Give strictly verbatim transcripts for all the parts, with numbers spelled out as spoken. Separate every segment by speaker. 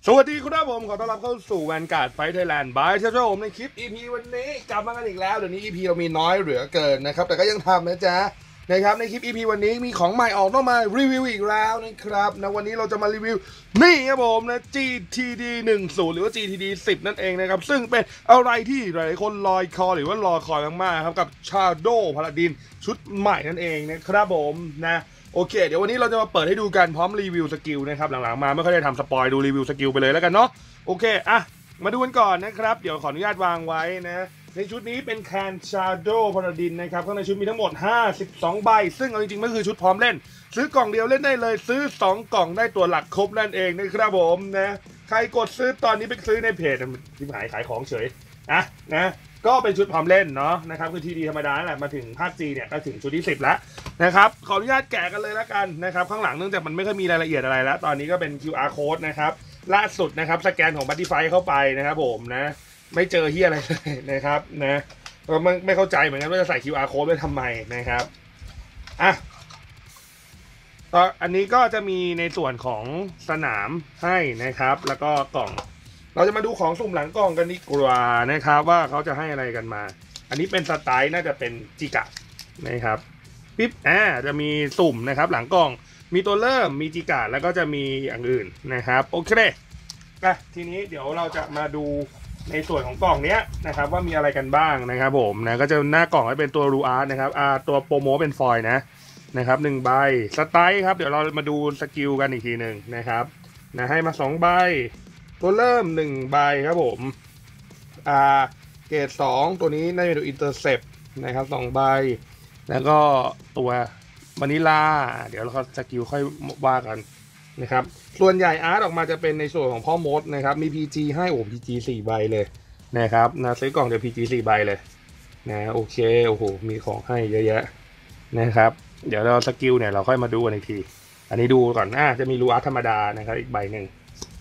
Speaker 1: สวัสดีครับผมขอต้อนรับเข้าสู่แวนการ์ดไฟท์ไทยแลนด์บายเชฟผมในคลิป อี พี วันนี้กลับมากันอีกแล้วเดี๋ยวนี้ อี พี เรามีน้อยเหลือเกินนะครับแต่ก็ยังทำนะจ๊ะนะครับในคลิป อี พี วันนี้มีของใหม่ออกต้องมารีวิวอีกแล้วนะครับนะวันนี้เราจะมารีวิวนี่ครับผมนะ จี ที ดี หนึ่งสิบ หรือว่า จี ที ดี สิบ นั่นเองนะครับซึ่งเป็นอะไรที่หลายคนรอคอยหรือว่ารอคอยมากๆครับกับ Shadow Paladin ชุดใหม่นั่นเองนะครับผมนะโอเคเดี๋ยววันนี้เราจะมาเปิดให้ดูกันพร้อมรีวิวสกิลนะครับหลังๆมาไม่ค่อยได้ทำสปอยดูรีวิวสกิลไปเลยแล้วกันเนาะโอเคอ่ะมาดูกันก่อนนะครับเดี๋ยวขออนุญาตวางไว้นะในชุดนี้เป็นแคน Shadow Paladin นะครับข้างในชุดมีทั้งหมดห้าสิบสองใบซึ่งเอาจริงๆมันคือชุดพร้อมเล่นซื้อกล่องเดียวเล่นได้เลยซื้อสองกล่องได้ตัวหลักครบนั่นเองนะครับผมนะใครกดซื้อตอนนี้ไปซื้อในเพจที่หายขายของเฉยนะนะก็เป็นชุดพร้อมเล่นเนาะนะครับคือทีดีธรรมดาแหละมาถึงภาค G เนี่ยก็ถึงชุดที่สิบแล้วนะครับขออนุญาตแกะกันเลยแล้วกันนะครับข้างหลังเนื่องจากมันไม่ค่อยมีรายละเอียดอะไรแล้วตอนนี้ก็เป็น คิว อาร์ code นะครับล่าสุดนะครับสแกนของ Batify เข้าไปนะครับผมนะไม่เจอเฮียอะไรเลยนะครับนะก็ไม่ไม่เข้าใจเหมือนกันว่าจะใส่ คิว อาร์ code ไว้ทำไมนะครับอ่ะตอนอันนี้ก็จะมีในส่วนของสนามให้นะครับแล้วก็กล่องเราจะมาดูของสุ่มหลังกล่องกันดีกว่านะครับว่าเขาจะให้อะไรกันมาอันนี้เป็นสไตล์น่าจะเป็นจิกะนะครับปิ๊บอ่าจะมีสุ่มนะครับหลังกล่องมีตัวเริ่มมีจิกะแล้วก็จะมีอย่างอื่นนะครับโอเคอ่ะทีนี้เดี๋ยวเราจะมาดูในส่วนของกล่องเนี้ยนะครับว่ามีอะไรกันบ้างนะครับผมนะก็จะหน้ากล่องให้เป็นตัวรูอาร์ตนะครับอ่าตัวโปรโมเป็นฟอยล์นะนะครับหนึ่งใบสไตล์ครับเดี๋ยวเรามาดูสกิลกันอีกทีหนึ่งนะครับนะให้มาสองใบตัวเริ่มหนึ่งใบครับผมอ่าเกรดสองตัวนี้น่าจะเป็นอินเตอร์เซปนะครับสองใบแล้วก็ตัววานิลาเดี๋ยวเราสกิลค่อยว่ากันนะครับส่วนใหญ่อาร์ตออกมาจะเป็นในส่วนของพ่อมดนะครับมี พี จี ให้โอ้ พี จี สี่ใบเลยนะครับนะซื้อกล่องเดี๋ยว พี จี สี่ใบเลยนะโอเคโอ้โหมีของให้เยอะแยะนะครับเดี๋ยวเราสกิลเนี่ยเราค่อยมาดูกันอีกทีอันนี้ดูก่อนอ่ะจะมีรูอาร์ตธรรมดานะครับอีกใบหนึ่ง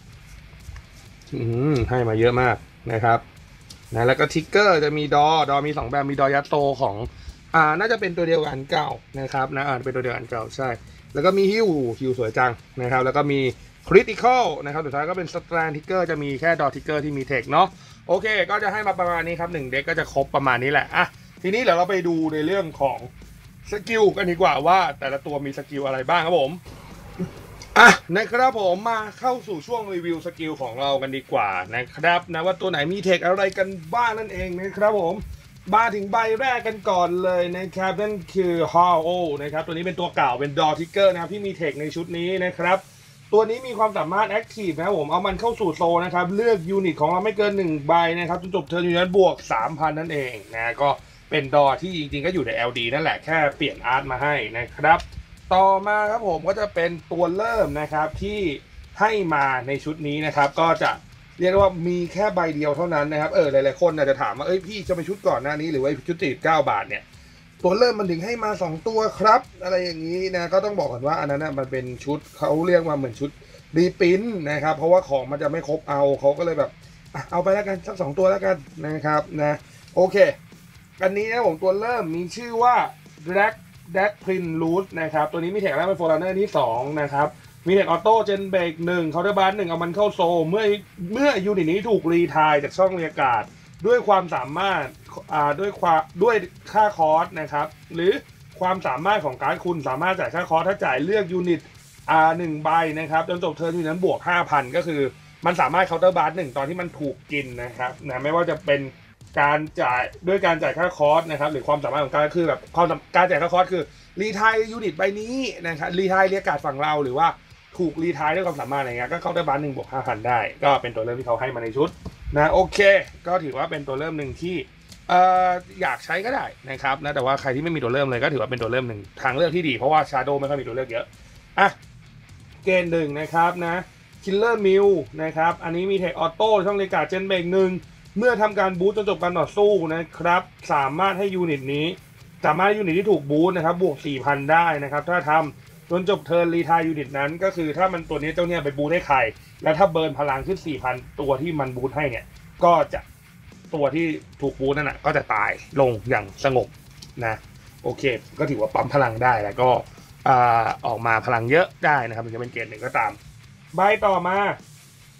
Speaker 1: ให้มาเยอะมากนะครับนะแล้วก็ทิกเกอร์จะมีดอดอมีสองแบบมีดอยัตโตของอ่าน่าจะเป็นตัวเดียวกันเก่านะครับนะอ่าเป็นตัวเดียวกันเก่าใช่แล้วก็มีฮิวฮิวสวยจังนะครับแล้วก็มีคริติคอลนะครับสุดท้ายก็เป็นสแตนทิกเกอร์จะมีแค่ดอทิกเกอร์ที่มีเทคเนาะโอเคก็จะให้มาประมาณนี้ครับหนึ่งเด็กก็จะครบประมาณนี้แหละอ่ะทีนี้เดี๋ยวเราไปดูในเรื่องของสกิลกันดีกว่าว่าแต่ละตัวมีสกิลอะไรบ้างครับผมอ่ะนะครับผมมาเข้าสู่ช่วงรีวิวสกิลของเรากันดีกว่านะครับนะว่าตัวไหนมีเทคอะไรกันบ้างนั่นเองนะครับผมมาถึงใบแรกกันก่อนเลยนะครับนั่นคือฮอลโอนะครับตัวนี้เป็นตัวเก่าเป็นดอทิกเกอร์นะครับที่มีเทคในชุดนี้นะครับตัวนี้มีความสามารถแอคทีฟนะครับผมเอามันเข้าสู่โซนนะครับเลือกยูนิตของเราไม่เกินหนึ่งใบนะครับจนจบเทิร์นยูนิตบวก สามพัน นั่นเองนะก็เป็นดอที่จริงๆก็อยู่ใน แอล ดี นั่นแหละแค่เปลี่ยนอาร์ตมาให้นะครับต่อมาครับผมก็จะเป็นตัวเริ่มนะครับที่ให้มาในชุดนี้นะครับก็จะเรียกว่ามีแค่ใบเดียวเท่านั้นนะครับเออหลายๆคนอาจจะถามว่าเอ้ยพี่จะไปชุดก่อนหน้านี้หรือว่าชุดสี่สิบเก้าบาทเนี่ยตัวเริ่มมันถึงให้มาสองตัวครับอะไรอย่างนี้นะก็ต้องบอกก่อนว่าอันนั้นนะมันเป็นชุดเขาเรียกว่าเหมือนชุดรีพิ้นนะครับเพราะว่าของมันจะไม่ครบเอาเขาก็เลยแบบเอาไปแล้วกันสักสองตัวแล้วกันนะครับนะโอเคอันนี้นะผมตัวเริ่มมีชื่อว่า Black Deck Prin Root นะครับตัวนี้มีเทคแรกเป็นโฟร์รันเนอร์ที่สองนะครับมีเทคออโต้เจนเบรกหนึ่งเคาน์เตอร์บาร์หนึ่งเอามันเข้าโซเมื่อเมื่อยูนิตนี้ถูกรีทายจากช่องเรียกาศด้วยความสามารถอ่าด้วยความด้วยค่าคอสนะครับหรือความสามารถของการ์ดคุณสามารถจ่ายค่าคอสถ้าจ่ายเลือกยูนิตอ่าหนึ่งใบนะครับจนจบเทิร์นยูนิตนั้นบวก ห้าพัน ก็คือมันสามารถเคาน์เตอร์บาร์หนึ่งตอนที่มันถูกกินนะครับนะไม่ว่าจะเป็นการจ่ายด้วยการจ่ายค่าคอสนะครับหรือความสามารถของการคือแบบความการจ่ายค่าคอสคือรีทายยูนิตใบนี้นะครับรีทายเรียกการ์ดฝั่งเราหรือว่าถูกรีทายด้วยความสามารถอะไรเงี้ยก็เข้าได้บ้านหนึ่งบวกห้าพันได้ก็เป็นตัวเริ่มที่เขาให้มาในชุดนะโอเคก็ถือว่าเป็นตัวเริ่มหนึ่งที่เอ่ออยากใช้ก็ได้นะครับนะแต่ว่าใครที่ไม่มีตัวเริ่มเลยก็ถือว่าเป็นตัวเริ่มหนึ่งทางเลือกที่ดีเพราะว่า Shadow ไม่ค่อยมีตัวเลือกเยอะอ่ะเกณฑ์หนึ่งนะครับนะ Killer Mill นะครับอันนี้มีเทคออโต้ช่องเลกาเจนเบรกหนึ่งเมื่อทำการบูสต์จนจบการต่อสู้นะครับสามารถให้ยูนิตนี้สามารถยูนิตที่ถูกบูสต์นะครับบวก สี่พัน ได้นะครับถ้าทำจนจบเทิร์นรีทายยูนิตนั้นก็คือถ้ามันตัวนี้เจ้าเนี่ยไปบูทให้ใครแล้วถ้าเบิร์นพลังขึ้น สี่พัน ตัวที่มันบูทให้เนี่ยก็จะตัวที่ถูกบูทนั่นแหะก็จะตายลงอย่างสงบนะโอเคก็ถือว่าปั๊มพลังได้แล้วก็ออกมาพลังเยอะได้นะครับถึงจะเป็นเกณฑ์หนึ่งก็ตามใบต่อมา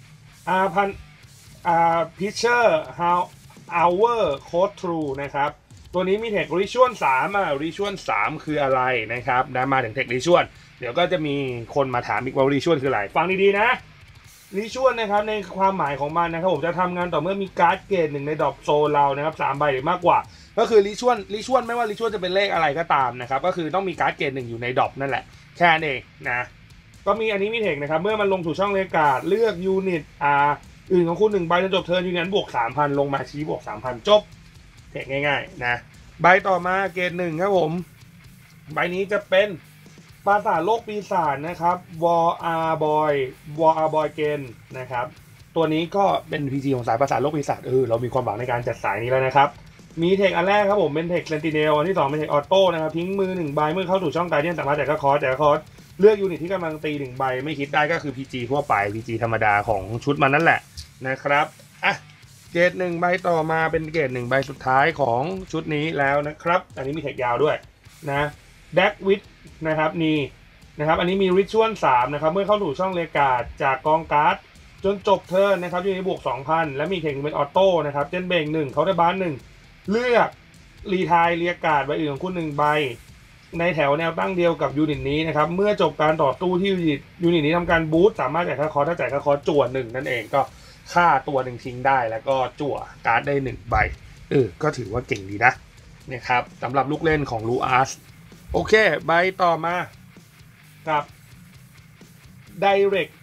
Speaker 1: อ่าพันอ่าพิชเชอร์ฮาวอเวอร์โค้ดทรูนะครับตัวนี้มีเทคริชวลสามอ่ะริชวลสามคืออะไรนะครับนะมาถึงเทคริชวลเดี๋ยวก็จะมีคนมาถามอีกว่าริชวลคืออะไรฟังดีๆนะริชวลนะครับในความหมายของมันนะครับผมจะทำงานต่อเมื่อมีการ์ดเกรดหนึ่งในดรอปโซลเรานะครับสามใบหรือมากกว่าก็คือริชวลริชวลไม่ว่าริชวลจะเป็นเลขอะไรก็ตามนะครับก็คือต้องมีการ์ดเกรดหนึ่งอยู่ในดรอปนั่นแหละแค่นั้นเองนะก็มีอันนี้มีเทคนะครับเมื่อมันลงสู่ช่องเลกาดเลือกยูนิตอ่าอื่นของคุณหนึ่งใบจนจบเทิร์นยูนิตบวก สามพัน ลงมาชี้บวก สามพัน จบเทคง่ายๆนะใบต่อมาเกรดหนึ่งครับผมใบนี้จะเป็นปราสาทโลกปีศาจนะครับวอร์อาร์บอยวอร์อาร์บอยเกนนะครับตัวนี้ก็เป็น พี จี ของสายปราสาทโลกปีศาจเออเรามีความหวังในการจัดสายนี้แล้วนะครับมีเทคอันแรกครับผมเป็นเทคเซนติเนลอันที่สองเป็นเทคออโต้นะครับทิ้งมือหนึ่งใบเมื่อเข้าสู่ช่องการเดียนสามารถแจกคอร์สแจกคอร์สเลือกยูนิตที่กำลังตีหนึ่งใบไม่คิดได้ก็คือ พี จี ทั่วไป พี จี ธรรมดาของชุดมันนั่นแหละนะครับอ่ะเกรดหนึ่งใบต่อมาเป็นเกรดหนึ่งใบสุดท้ายของชุดนี้แล้วนะครับอันนี้มีเทคยาวด้วยนะแดกวิดนะครับนี่นะครับอันนี้มีริชวลสามนะครับเมื่อเข้าสู่ช่องเลกาดจากกองการ์ดจนจบเทิร์นนะครับยูนิตบวก สองพัน และมีเทคเป็นออโต้นะครับเจนเบงหนึ่งเขาได้บ้านหนึ่งเลือกรีไทายเรียกาดใบอื่นของคุณหนึ่งใบในแถวแนวตั้งเดียวกับยูนิตนี้นะครับเมื่อจบการต่อสู้ที่ยูนิตยูนิตนี้ทำการบูสต์สามารถจ่ายค่าคอร์สถ้าจ่ายค่าคอร์สจั่วหนึ่งนั่นเองก็ค่าตัวหนึ่งทิ้งได้แล้วก็จั่วการ์ดได้หนึ่งใบเออก็ถือว่าเก่งดีนะนะครับสำหรับลูกเล่นของลูอาสโอเคใบต่อมากับ Direct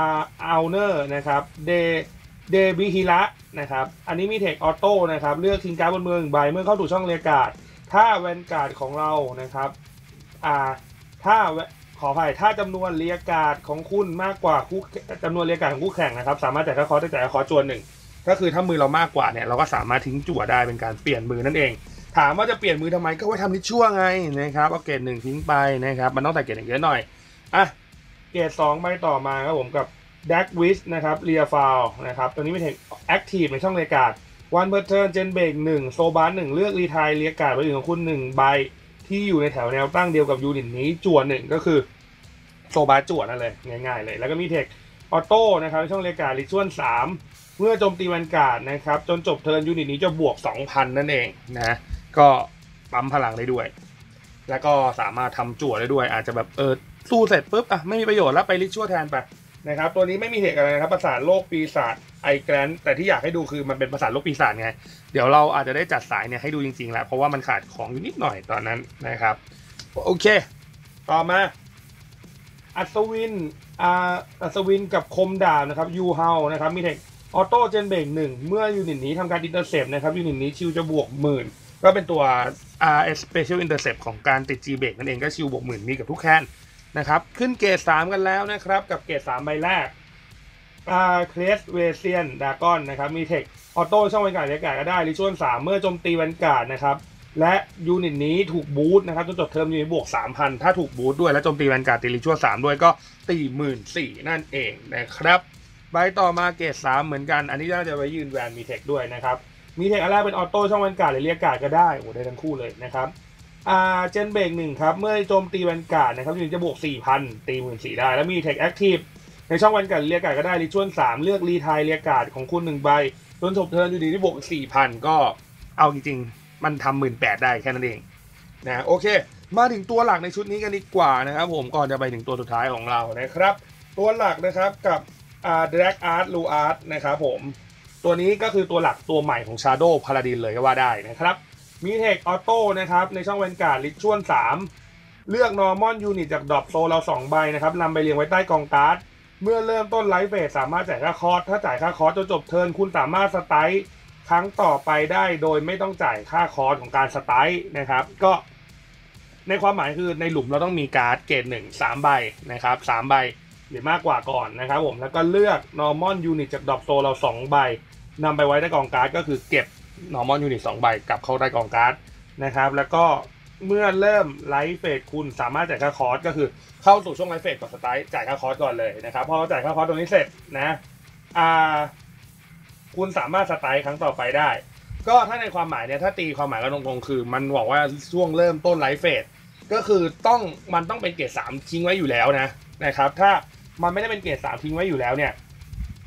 Speaker 1: Owner นะครับเดเดบิฮิระนะครับอันนี้มีเทคออโต้นะครับเลือกทิ้งการ์ดบนมือหนึ่งใบเมื่อเข้าสู่ช่องเรียกการ์ดถ้าแวนการ์ดของเรานะครับอ่าถ้าขออภัยถ้าจำนวนเรียกการ์ดของคุณมากกว่าคู่จำนวนเรียกการ์ดของคู่แข่งนะครับสามารถจ่ายค่าคอร์สได้จ่ายค่าคอร์สจวนหนึ่งก็คือถ้ามือเรามากกว่าเนี่ยเราก็สามารถทิ้งจั่วได้เป็นการเปลี่ยนมือนั่นเองถามว่าจะเปลี่ยนมือทำไมก็ไว้ทำนิชชั่วไงนะครับเอาเกรดหนึ่งทิ้งไปนะครับมันต้องแต่เกรดหนึ่งเยอะหน่อยอ่ะเกรดสองใบต่อมาครับผมกับแดกวิสนะครับเรียฟาวนะครับตัวนี้เป็นเทคแอคทีฟในช่องเรียกการ์ดวันเบอร์เทิร์นเจนเบรกหนึ่งโซบาร์หนึ่งเลือกรีไทายเรียกการ์ดไว้อื่นของคุณหนึ่งใบที่อยู่ในแถวแนวตั้งเดียวกับยูนิตนี้จั่วหนึ่งก็คือโซบาร์จั่วนั่นเลยง่ายๆเลยแล้วก็มีเทคออโต้นะครับในช่องเรียกการ์ดริชวลสามเมื่อโจมตีแวนการ์ดนะครับจนจบเทิร์นยูนิตนี้จะบวก สองพัน นั่นเองนะก็ปั๊มพลังได้ด้วยแล้วก็สามารถทำจั่วได้ด้วยอาจจะแบบเออสู้เสร็จปุ๊บอ่ะไม่มีประโยชน์แล้วไปริชวลแทนไปนะครับตัวนี้ไม่มีเหตุอะไรนะครับประสาทโลกปีศาจไอแกรนแต่ที่อยากให้ดูคือมันเป็นประสาทโลกปีศาจไงเดี๋ยวเราอาจจะได้จัดสายเนี่ยให้ดูจริงๆแล้วเพราะว่ามันขาดของอยู่นิดหน่อยตอนนั้นนะครับโอเคต่อมาอัศวินอ่าอัศวินกับคมดาบนะครับยูเฮานะครับมีเทคออโต้เจนเบรกหนึ่งเมื่อยูนิตนี้ทำการอินเตอร์เซปนะครับยูนิตนี้ชิวจะบวกหมื่นก็เป็นตัว อาร์ เอส Special Intercept ของการติด G Break นั่นเองก็ชิวบวกหมื่นมีกับทุกแคนนะครับขึ้นเกรดสามกันแล้วนะครับกับเกรดสามใบแรกอ่าเคลสเวเซียนดากอนนะครับมีเทคออโต้ช่องแวนการ์ดเรียกการ์ดก็ได้ริชวลสามเมื่อโจมตีแวนการ์ดนะครับและยูนิตนี้ถูกบูสต์นะครับจนจบเทอมยูนิตบวก สามพัน ถ้าถูกบูสต์ด้วยและโจมตีแวนการ์ดตีริชวลสามด้วยก็ตี หนึ่งหมื่นสี่พัน นั่นเองนะครับใบต่อมาเกรดสามเหมือนกันอันนี้น่าจะไว้ยืนแวนมีเทคด้วยนะครับมีเทคอันแรกเป็นออโต้ช่องแวนการ์ดหรือเรียกการ์ดก็ได้โอ้ได้ทั้งคู่เลยนะครับอ่าเจนเบรกหนึ่งครับเมื่อโจมตีแวนการ์ดนะครับยูนิตจะบวก สี่พัน ตี หนึ่งหมื่นสี่พัน ได้แล้วมีเทคแอคทีฟในช่องแวนการ์ดเรียกการ์ดก็ได้ริชวลสามเลือกรีไทายเรียกการ์ดของคุณหนึ่งใบจนจบเทิร์นยูนิตที่บวก สี่พัน ก็เอาจริงๆมันทำ หนึ่งหมื่นแปดพัน ได้แค่นั้นเองนะโอเคมาถึงตัวหลักในชุดนี้กันดีกว่านะครับผมก่อนจะไปถึงตัวสุดท้ายของเรานะครับตัวหลักนะครับกับอ่า Drag Art Luart นะครับผมตัวนี้ก็คือตัวหลักตัวใหม่ของ Shadow Paladin เลยก็ว่าได้นะครับมีเทคออโต้นะครับในช่องแวนการ์ดริชวลสามเลือก Normal Unit จากดรอปโซเราสองใบนะครับนำไปเรียงไว้ใต้กองการ์ดเมื่อเริ่มต้นไลฟ์เฟสสามารถจ่ายค่าคอร์สถ้าจ่ายค่าคอร์สจนจบเทิร์นคุณสามารถสไตล์ครั้งต่อไปได้โดยไม่ต้องจ่ายค่าคอร์สของการสไตล์นะครับก็ในความหมายคือในหลุมเราต้องมีการ์ดเกรดหนึ่ง สามใบนะครับสามใบหรือมากกว่าก่อนนะครับผมแล้วก็เลือก normal unit จากดรอปโซเราสองใบนำไปไว้ในกองการ์ดก็คือเก็บ normal unit สองใบกลับเข้าใต้กองการ์ดนะครับแล้วก็เมื่อเริ่มไลฟ์เฟสคุณสามารถจ่ายค่าคอร์สก็คือเข้าสู่ช่วงไลฟ์เฟสก่อนสไตล์จ่ายค่าคอร์สก่อนเลยนะครับพอจ่ายค่าคอร์สตรงนี้เสร็จนะอ่าคุณสามารถสไตล์ครั้งต่อไปได้ก็ถ้าในความหมายเนี่ยถ้าตีความหมายกันตรงๆคือมันบอกว่าช่วงเริ่มต้นไลฟ์เฟสก็คือต้องมันต้องเป็นเกรดสามทิ้งไว้อยู่แล้วนะนะครับถ้ามันไม่ได้เป็นเกรดสามทิ้งไว้อยู่แล้วเนี่ย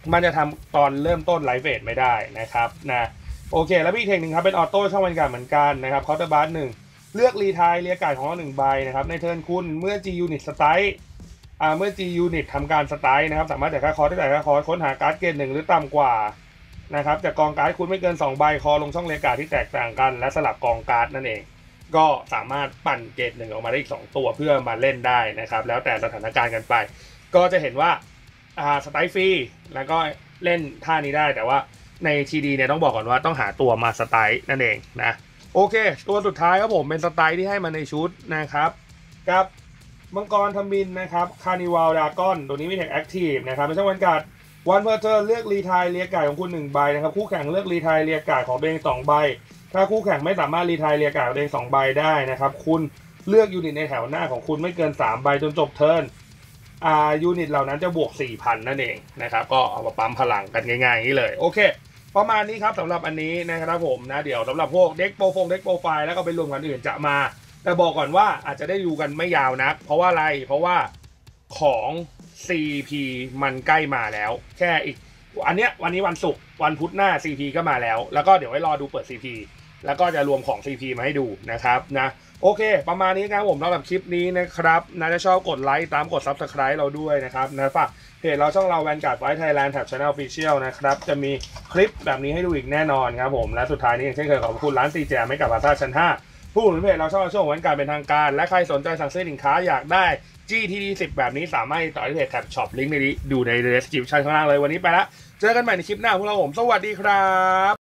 Speaker 1: มันจะทำตอนเริ่มต้นไลฟ์เฟสไม่ได้นะครับนะโอเคแล้วพี่เทคหนึ่งครับเป็นออโต้ช่องบรรยากาศเหมือนกันนะครับเคาน์เตอร์บาร์หนึ่งเลือกรีทายเรียกการ์ดของเราหนึ่งใบนะครับในเทิร์นคุณเมื่อ G Unit สไตล์อ่าเมื่อ G Unit ทำการสไตล์นะครับสามารถจ่ายค่าคอร์สได้จ่ายค่าคอร์สค้นหาการ์ดเกรดหนึ่งหรือต่ำกว่านะครับจากกองการ์ดคุณไม่เกินสองใบคอลงช่องเรียกการ์ดที่แตกต่างกันและสลับกองการ์ดนั่นเองก็สามารถปั่นเกรดหนึ่งออกมาได้อีกสองตัวเพื่อมาเล่นได้นะครับแล้วแต่สถานการณ์กันไปก็จะเห็นว่าอ่าสไตล์ฟรีแล้วก็เล่นท่านี้ได้แต่ว่าใน ที ดี เนี่ยต้องบอกก่อนว่าต้องหาตัวมาสไตล์นั่นเองนะโอเคตัวสุดท้ายครับผมเป็นสไตล์ที่ให้มาในชุดนะครับกับมังกรทมิฬนะครับคาร์นิวัลดากอนตัวนี้มีแท็กแอคทีฟนะครับเป็นช่องบรรยากาศวันเพอร์เทอร์เลือกรีทายเรียกการ์ดของคุณหนึ่งใบนะครับคู่แข่งเลือกรีทายเรียกการ์ดของตัวเองสองใบถ้าคู่แข่งไม่สามารถรีทายเรียกการ์ดของตัวเองสองใบได้นะครับคุณเลือกยูนิตในแถวหน้าของคุณไม่เกินสามใบจนจบเทิร์นอ่ายูนิตเหล่านั้นจะบวก สี่พัน นั่นเองนะครับก็เอามาปั๊มพลังกันง่ายๆอย่างนี้เลยโอเคประมาณนี้ครับสำหรับอันนี้นะครับผมนะเดี๋ยวสำหรับพวกเด็กโปรฟงเด็กโปรไฟล์แล้วก็ไปรวมกันอื่นจะมาแต่บอกก่อนว่าอาจจะได้ดูกันไม่ยาวนักเพราะว่าอะไรเพราะว่าของ ซี พี มันใกล้มาแล้วแค่อีกอันเนี้ยวันนี้วันศุกร์วันพุธหน้า ซี พี ก็มาแล้วแล้วก็เดี๋ยวไว้รอดูเปิด ซี พี แล้วก็จะรวมของ ซี พี มาให้ดูนะครับนะโอเคประมาณนี้ครับผมสำหรับคลิปนี้นะครับนะถ้าชอบกดไลค์ตามกด ซับสไครบ์ เราด้วยนะครับนะฝากเพจเราช่องเรา Vanguard Fight Thailand แท็บ Channel Official นะครับจะมีคลิปแบบนี้ให้ดูอีกแน่นอนครับผมและสุดท้ายนี้อย่างเช่นเคยขอบคุณร้านซีแจมให้กับพาซ่าชั้นห้าผู้หนุนเพจเราช่องช่วงวันการเป็นทางการและใครสนใจสั่งซื้อสินค้าอยากได้ จี ที ดี สิบ แบบนี้สามารถต่อที่เพจแท็บช็อปลิงก์ในนี้ดูใน description ข้างล่างเลยวันนี้ไปละเจอกันใหม่ในคลิปหน้าพวกเราผมสวัสดีครับ